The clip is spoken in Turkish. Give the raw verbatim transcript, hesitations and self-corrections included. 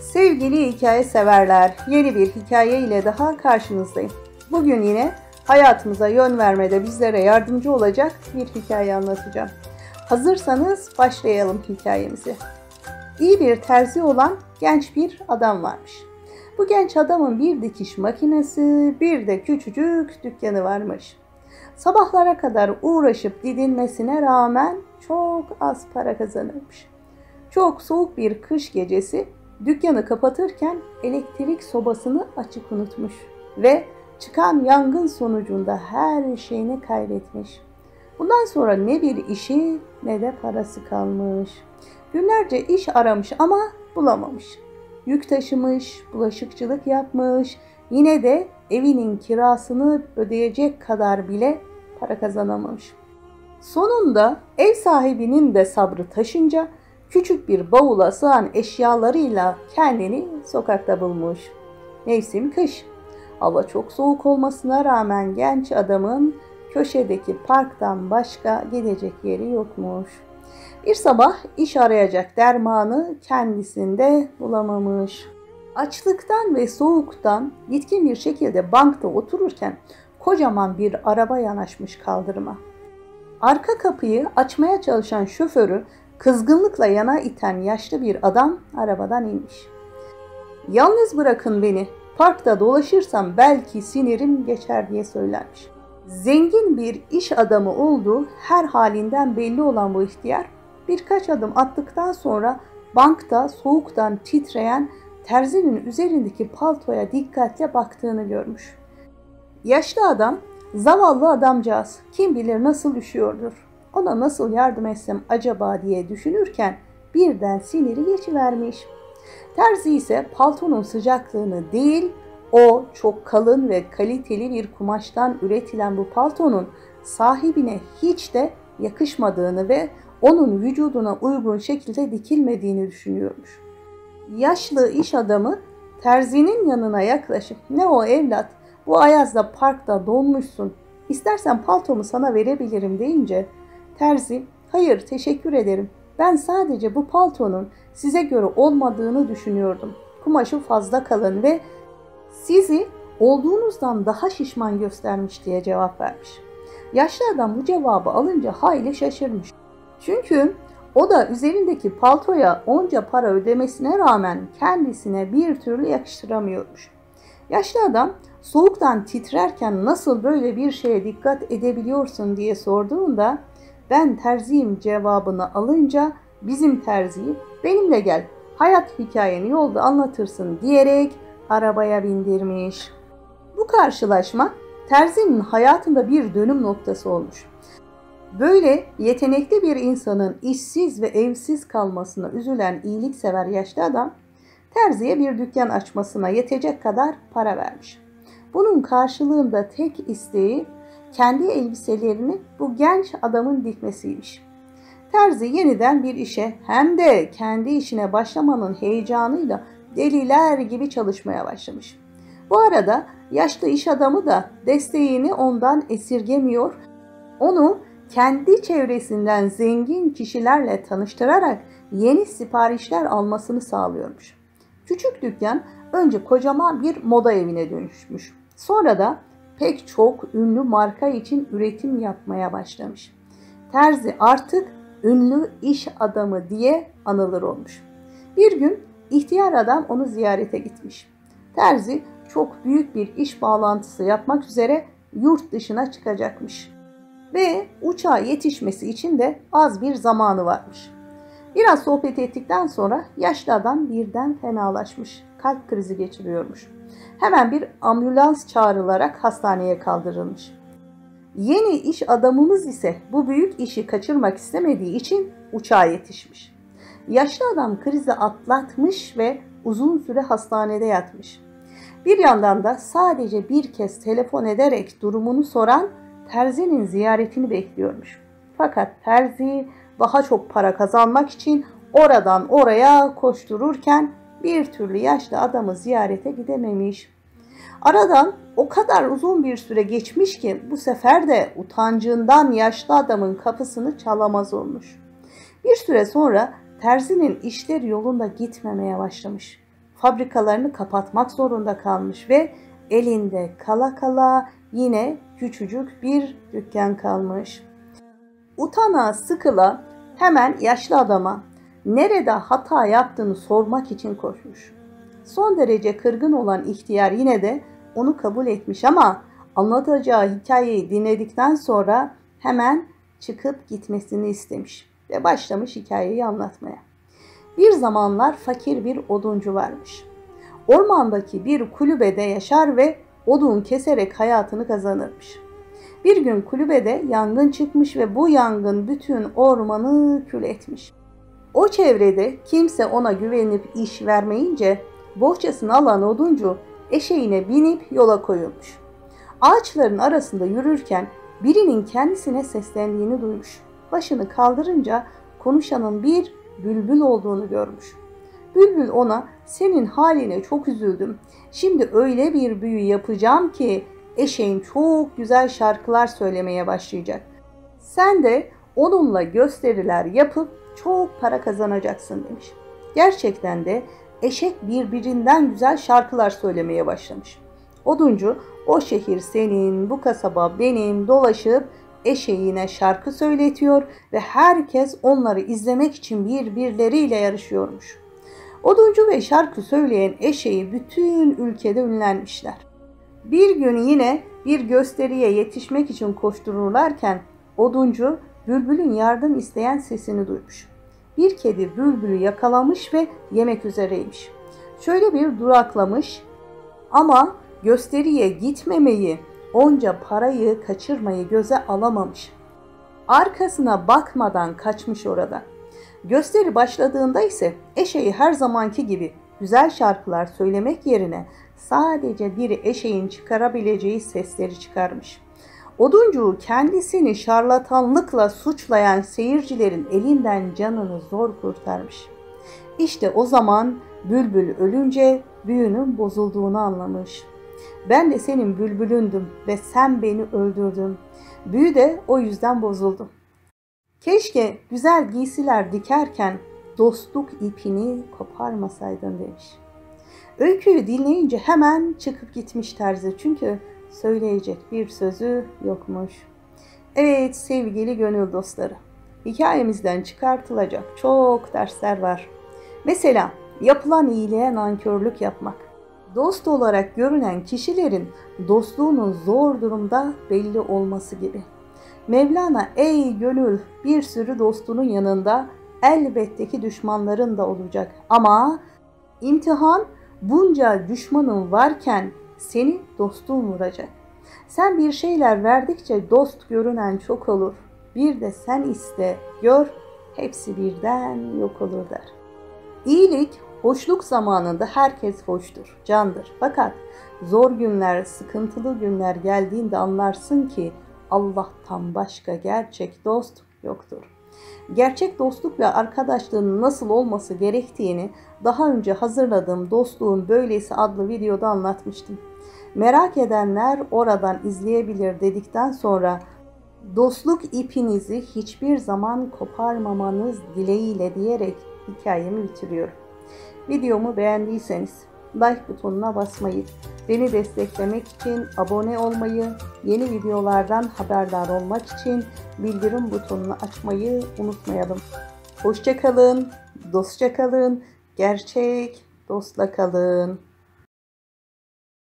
Sevgili hikaye severler, yeni bir hikaye ile daha karşınızdayım. Bugün yine hayatımıza yön vermede bizlere yardımcı olacak bir hikaye anlatacağım. Hazırsanız başlayalım hikayemizi. İyi bir terzi olan genç bir adam varmış. Bu genç adamın bir dikiş makinesi, bir de küçücük dükkanı varmış. Sabahlara kadar uğraşıp didinmesine rağmen çok az para kazanırmış. Çok soğuk bir kış gecesi dükkanı kapatırken elektrik sobasını açık unutmuş ve çıkan yangın sonucunda her şeyini kaybetmiş. Bundan sonra ne bir işi ne de parası kalmış. Günlerce iş aramış ama bulamamış. Yük taşımış, bulaşıkçılık yapmış, yine de evinin kirasını ödeyecek kadar bile para kazanamamış. Sonunda ev sahibinin de sabrı taşınca küçük bir bavula sığan eşyalarıyla kendini sokakta bulmuş. Mevsim kış. Hava çok soğuk olmasına rağmen genç adamın köşedeki parktan başka gidecek yeri yokmuş. Bir sabah iş arayacak dermanı kendisinde bulamamış. Açlıktan ve soğuktan bitkin bir şekilde bankta otururken kocaman bir araba yanaşmış kaldırıma. Arka kapıyı açmaya çalışan şoförü kızgınlıkla yana iten yaşlı bir adam arabadan inmiş. "Yalnız bırakın beni, parkta dolaşırsam belki sinirim geçer" diye söylenmiş. Zengin bir iş adamı olduğu her halinden belli olan bu ihtiyar birkaç adım attıktan sonra bankta soğuktan titreyen terzinin üzerindeki paltoya dikkatle baktığını görmüş. Yaşlı adam, zavallı adamcağız kim bilir nasıl üşüyordur, ona nasıl yardım etsem acaba diye düşünürken birden siniri geçivermiş. Terzi ise paltonun sıcaklığını değil, o çok kalın ve kaliteli bir kumaştan üretilen bu paltonun sahibine hiç de yakışmadığını ve onun vücuduna uygun şekilde dikilmediğini düşünüyormuş. Yaşlı iş adamı terzinin yanına yaklaşıp "Ne o evlat, bu ayazda parkta donmuşsun, İstersen paltomu sana verebilirim" deyince terzi "Hayır, teşekkür ederim. Ben sadece bu paltonun size göre olmadığını düşünüyordum. Kumaşı fazla kalın ve sizi olduğunuzdan daha şişman göstermiş" diye cevap vermiş. Yaşlı adam bu cevabı alınca hayli şaşırmış. Çünkü o da üzerindeki paltoya onca para ödemesine rağmen kendisine bir türlü yakıştıramıyormuş. Yaşlı adam soğuktan titrerken "Nasıl böyle bir şeye dikkat edebiliyorsun" diye sorduğunda "Ben terziyim" cevabını alınca bizim terziyi "Benimle gel, hayat hikayeni yolda anlatırsın" diyerek arabaya bindirmiş. Bu karşılaşma terzinin hayatında bir dönüm noktası olmuş. Böyle yetenekli bir insanın işsiz ve evsiz kalmasına üzülen iyiliksever yaşlı adam terziye bir dükkan açmasına yetecek kadar para vermiş. Bunun karşılığında tek isteği kendi elbiselerini bu genç adamın dikmesiymiş. Terzi yeniden bir işe hem de kendi işine başlamanın heyecanıyla deliler gibi çalışmaya başlamış. Bu arada yaşlı iş adamı da desteğini ondan esirgemiyor, onu kendi çevresinden zengin kişilerle tanıştırarak yeni siparişler almasını sağlıyormuş. Küçük dükkan önce kocaman bir moda evine dönüşmüş. Sonra da pek çok ünlü marka için üretim yapmaya başlamış. Terzi artık ünlü iş adamı diye anılır olmuş. Bir gün ihtiyar adam onu ziyarete gitmiş. Terzi çok büyük bir iş bağlantısı yapmak üzere yurt dışına çıkacakmış. Ve uçağa yetişmesi için de az bir zamanı varmış. Biraz sohbet ettikten sonra yaşlı adam birden fenalaşmış. Kalp krizi geçiriyormuş. Hemen bir ambulans çağrılarak hastaneye kaldırılmış. Yeni iş adamımız ise bu büyük işi kaçırmak istemediği için uçağa yetişmiş. Yaşlı adam krizi atlatmış ve uzun süre hastanede yatmış. Bir yandan da sadece bir kez telefon ederek durumunu soran terzinin ziyaretini bekliyormuş. Fakat terzi daha çok para kazanmak için oradan oraya koştururken bir türlü yaşlı adamı ziyarete gidememiş. Aradan o kadar uzun bir süre geçmiş ki bu sefer de utancından yaşlı adamın kapısını çalamaz olmuş. Bir süre sonra terzinin işleri yolunda gitmemeye başlamış. fabrikalarını kapatmak zorunda kalmış ve elinde kala kala yine küçücük bir dükkan kalmış. Utana sıkıla hemen yaşlı adama nerede hata yaptığını sormak için koşmuş. Son derece kırgın olan ihtiyar yine de onu kabul etmiş ama anlatacağı hikayeyi dinledikten sonra hemen çıkıp gitmesini istemiş ve başlamış hikayeyi anlatmaya. Bir zamanlar fakir bir oduncu varmış. Ormandaki bir kulübede yaşar ve odun keserek hayatını kazanırmış. Bir gün kulübede yangın çıkmış ve bu yangın bütün ormanı kül etmiş. O çevrede kimse ona güvenip iş vermeyince bohçasını alan oduncu eşeğine binip yola koyulmuş. Ağaçların arasında yürürken birinin kendisine seslendiğini duymuş. Başını kaldırınca konuşanın bir bülbül olduğunu görmüş. Bülbül ona senin haline çok üzüldüm. Şimdi öyle bir büyü yapacağım ki eşeğin çok güzel şarkılar söylemeye başlayacak. Sen de onunla gösteriler yapıp çok para kazanacaksın demiş. Gerçekten de eşek birbirinden güzel şarkılar söylemeye başlamış. Oduncu o şehir senin, bu kasaba benim dolaşıp eşeğine şarkı söyletiyor ve herkes onları izlemek için birbirleriyle yarışıyormuş. Oduncu ve şarkı söyleyen eşeği bütün ülkede ünlenmişler. Bir gün yine bir gösteriye yetişmek için koştururlarken oduncu bülbülün yardım isteyen sesini duymuş. Bir kedi bülbülü yakalamış ve yemek üzereymiş. Şöyle bir duraklamış ama gösteriye gitmemeyi, onca parayı kaçırmayı göze alamamış. Arkasına bakmadan kaçmış oradan. Gösteri başladığında ise eşeği her zamanki gibi güzel şarkılar söylemek yerine sadece bir eşeğin çıkarabileceği sesleri çıkarmış. Oduncu kendisini şarlatanlıkla suçlayan seyircilerin elinden canını zor kurtarmış. İşte o zaman bülbül ölünce büyünün bozulduğunu anlamış. Ben de senin bülbülündüm ve sen beni öldürdün. Büyü de o yüzden bozuldu. Keşke güzel giysiler dikerken dostluk ipini koparmasaydın demiş. Öyküyü dinleyince hemen çıkıp gitmiş terzi çünkü söyleyecek bir sözü yokmuş. Evet sevgili gönül dostları, hikayemizden çıkartılacak çok dersler var. Mesela yapılan iyiliğe nankörlük yapmak. Dost olarak görünen kişilerin dostluğunun zor durumda belli olması gibi. Mevlana ey gönül bir sürü dostunun yanında elbette ki düşmanların da olacak. Ama imtihan bunca düşmanın varken seni dostun vuracak. Sen bir şeyler verdikçe dost görünen çok olur. Bir de sen iste, gör, hepsi birden yok olur der. İyilik, hoşluk zamanında herkes hoştur, candır. Fakat zor günler, sıkıntılı günler geldiğinde anlarsın ki Allah'tan başka gerçek dost yoktur. Gerçek dostluk ve arkadaşlığın nasıl olması gerektiğini daha önce hazırladığım Dostluğun Böylesi adlı videoda anlatmıştım. Merak edenler oradan izleyebilir dedikten sonra dostluk ipinizi hiçbir zaman koparmamanız dileğiyle diyerek hikayemi bitiriyorum. Videomu beğendiyseniz like butonuna basmayı, beni desteklemek için abone olmayı, yeni videolardan haberdar olmak için bildirim butonunu açmayı unutmayalım. Hoşça kalın, dostça kalın, gerçek dostla kalın.